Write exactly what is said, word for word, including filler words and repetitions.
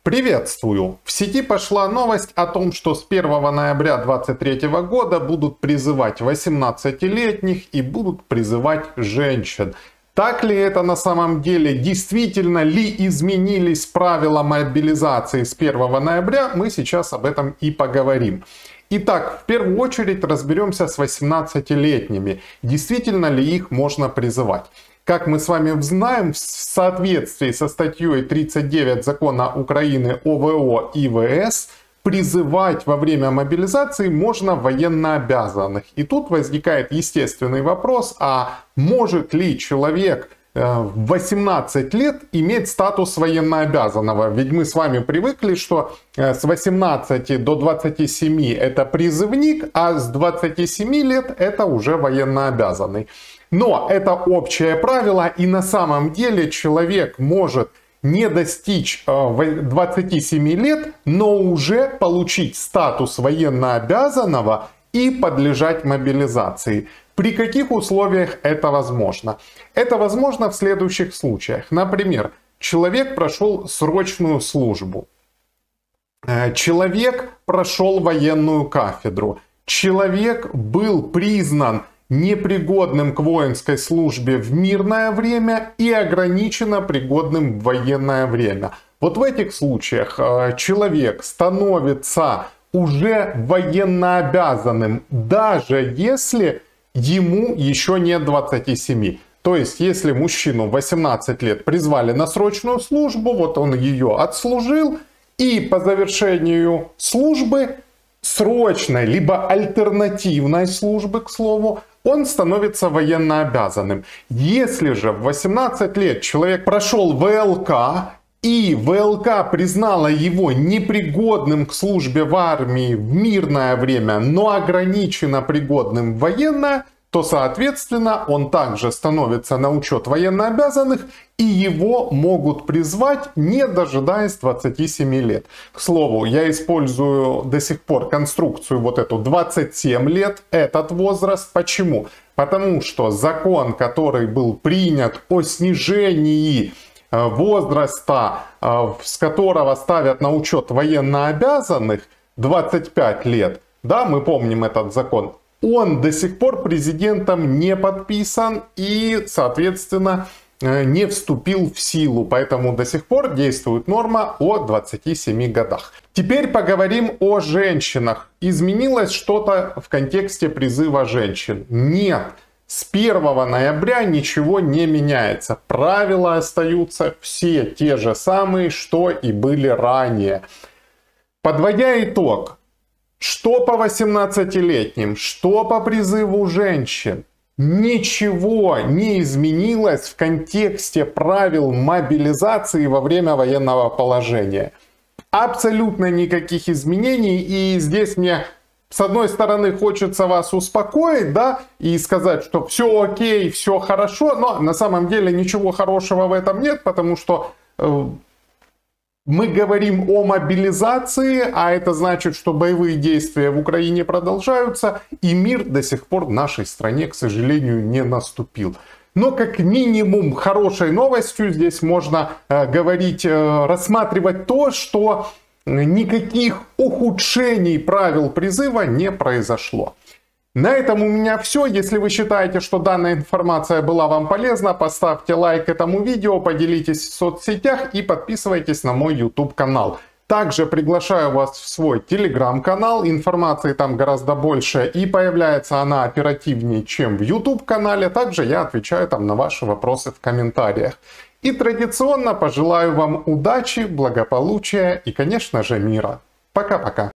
Приветствую! В сети пошла новость о том, что с первого ноября две тысячи двадцать третьего года будут призывать восемнадцатилетних и будут призывать женщин. Так ли это на самом деле? Действительно ли изменились правила мобилизации с первого ноября? Мы сейчас об этом и поговорим. Итак, в первую очередь разберемся с восемнадцатилетними. Действительно ли их можно призывать? Как мы с вами знаем, в соответствии со статьей тридцать девять закона Украины о ВО и ВС, призывать во время мобилизации можно военнообязанных. И тут возникает естественный вопрос, а может ли человек в восемнадцать лет иметь статус военнообязанного? Ведь мы с вами привыкли, что с восемнадцати до двадцати семи это призывник, а с двадцати семи лет это уже военнообязанный. Но это общее правило, и на самом деле человек может не достичь двадцати семи лет, но уже получить статус военнообязанного и подлежать мобилизации. При каких условиях это возможно? Это возможно в следующих случаях. Например, человек прошел срочную службу. Человек прошел военную кафедру. Человек был признан непригодным к воинской службе в мирное время и ограниченно пригодным в военное время. Вот в этих случаях человек становится уже военнообязанным, даже если ему еще нет двадцати семи. То есть, если мужчину в восемнадцать лет призвали на срочную службу, вот он ее отслужил, и по завершению службы, срочной, либо альтернативной службы, к слову, он становится военнообязанным. Если же в восемнадцать лет человек прошел ВЛК, и ВЛК признала его непригодным к службе в армии в мирное время, но ограниченно пригодным в военное, то, соответственно, он также становится на учет военнообязанных, и его могут призвать, не дожидаясь двадцати семи лет. К слову, я использую до сих пор конструкцию вот эту двадцать семь лет, этот возраст. Почему? Потому что закон, который был принят о снижении возраста, с которого ставят на учет военнообязанных, двадцать пять лет, да, мы помним этот закон, он до сих пор президентом не подписан и, соответственно, не вступил в силу. Поэтому до сих пор действует норма о двадцати семи годах. Теперь поговорим о женщинах. Изменилось что-то в контексте призыва женщин? Нет. С первого ноября ничего не меняется. Правила остаются все те же самые, что и были ранее. Подводя итог. Что по восемнадцатилетним, что по призыву женщин, ничего не изменилось в контексте правил мобилизации во время военного положения. Абсолютно никаких изменений. И здесь мне, с одной стороны, хочется вас успокоить, да, и сказать, что все окей, все хорошо, но на самом деле ничего хорошего в этом нет, потому что э, мы говорим о мобилизации, а это значит, что боевые действия в Украине продолжаются, и мир до сих пор в нашей стране, к сожалению, не наступил. Но как минимум хорошей новостью здесь можно э, говорить, э, рассматривать то, что никаких ухудшений правил призыва не произошло. На этом у меня все. Если вы считаете, что данная информация была вам полезна, поставьте лайк этому видео, поделитесь в соцсетях и подписывайтесь на мой YouTube канал. Также приглашаю вас в свой телеграм-канал, информации там гораздо больше и появляется она оперативнее, чем в YouTube канале. Также я отвечаю там на ваши вопросы в комментариях. И традиционно пожелаю вам удачи, благополучия и, конечно же, мира. Пока-пока.